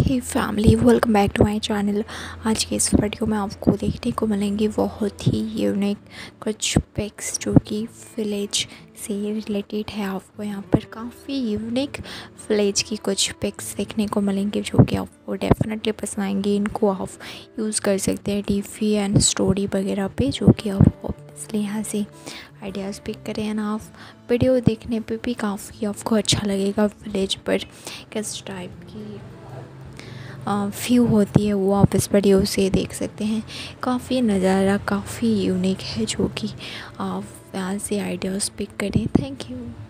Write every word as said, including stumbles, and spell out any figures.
Hey family, welcome back to my channel. आज के इस वीडियो में आपको देखने को मिलेंगे बहुत ही यूनिक कुछ पिक्स जो कि विलेज से रिलेटेड है। आपको यहाँ पर काफ़ी यूनिक विलेज की कुछ पिक्स देखने को मिलेंगे जो कि आपको डेफिनेटली पसंद आएंगे। इनको आप यूज़ कर सकते हैं टीवी एंड स्टोरी वगैरह पे, जो कि आप इसलिए यहाँ से आइडियाज़ पिक करें एंड आप वीडियो देखने पे भी काफ़ी आपको अच्छा लगेगा। विलेज पर किस टाइप की व्यू होती है वो आप इस वीडियो से देख सकते हैं। काफ़ी नज़ारा काफ़ी यूनिक है जो कि आप यहाँ से आइडियाज़ पिक करें। Thank you.